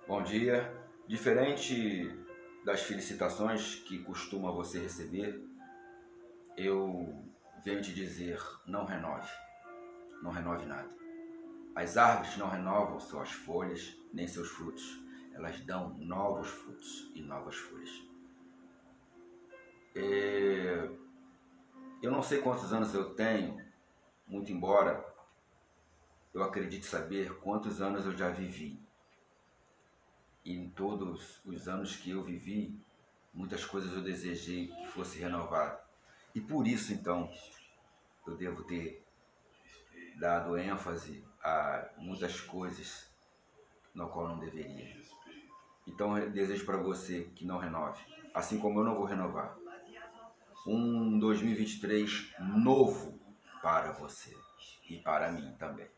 Bom dia. Diferente das felicitações que costuma você receber, eu venho te dizer, não renove nada. As árvores não renovam suas folhas, nem seus frutos. Elas dão novos frutos e novas folhas. Eu não sei quantos anos eu tenho, muito embora eu acredite saber quantos anos eu já vivi. E em todos os anos que eu vivi, muitas coisas eu desejei que fosse renovado. E por isso, então, eu devo ter dado ênfase a muitas coisas no qual não deveria. Então, eu desejo para você que não renove, assim como eu não vou renovar. Um 2023 novo para você e para mim também.